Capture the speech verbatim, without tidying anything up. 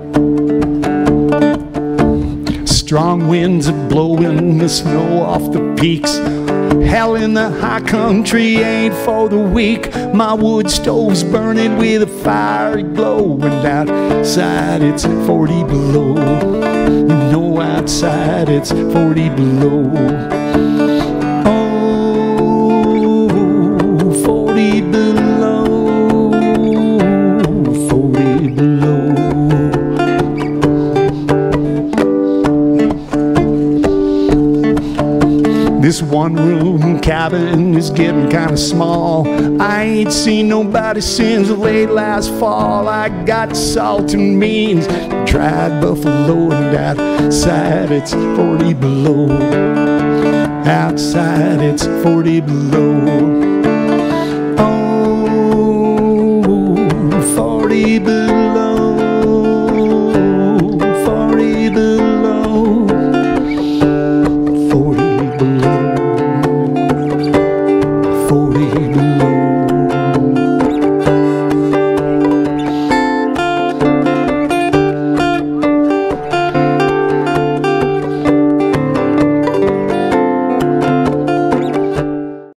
Strong winds are blowing the snow off the peaks. Hell in the high country ain't for the weak. My wood stove's burning with a fiery glow, and outside it's forty below. You know outside it's forty below. Oh, forty below, forty below. This one-room cabin is getting kind of small. I ain't seen nobody since late last fall. I got salt and beans, dried buffalo, and outside it's forty below. Outside it's forty below. Oh, forty below.